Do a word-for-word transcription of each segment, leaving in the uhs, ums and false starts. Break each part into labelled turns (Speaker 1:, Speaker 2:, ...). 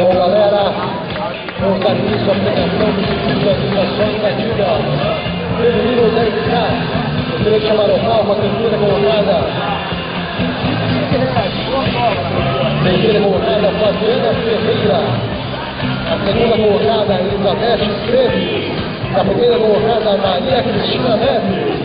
Speaker 1: Bom, galera, vamos dar início à apresentação do circuito de habilitações da Diga. Feminino dez K, gostaria de chamar ao palco a terceira colocada. Terceira colocada, Fabiana Ferreira. A segunda colocada, Elizabeth Esteves. A primeira colocada, Maria Cristina Neves.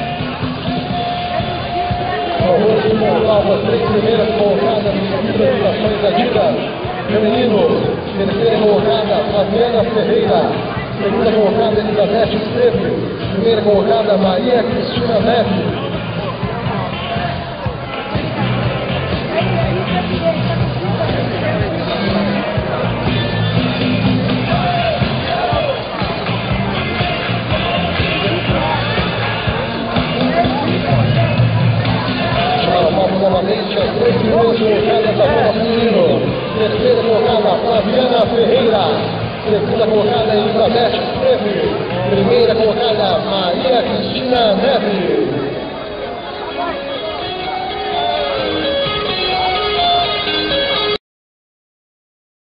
Speaker 1: Por favor, de palco as três primeiras colocadas no circuito de habilitações da Diga. Feminino, terceira colocada, Fabiana Ferreira. Segunda colocada, Elizabeth Esteves. Primeira colocada, Maria Cristina Neves. Novamente, as três primeiras colocadas da bola feminino. Terceira colocada, Fabiana Ferreira. Segunda colocada, Elizabeth Esteves. Primeira colocada, Maria Cristina Neves.